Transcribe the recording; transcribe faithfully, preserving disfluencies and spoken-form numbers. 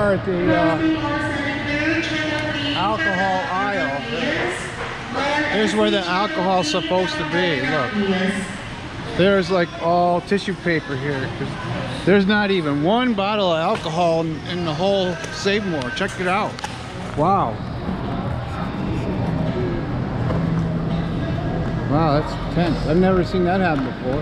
are at the uh, alcohol aisle. Here's where the alcohol's supposed to be. Look, there's like all tissue paper here. There's not even one bottle of alcohol in, in the whole Save More. Check it out. Wow. Wow, that's tense. I've never seen that happen before.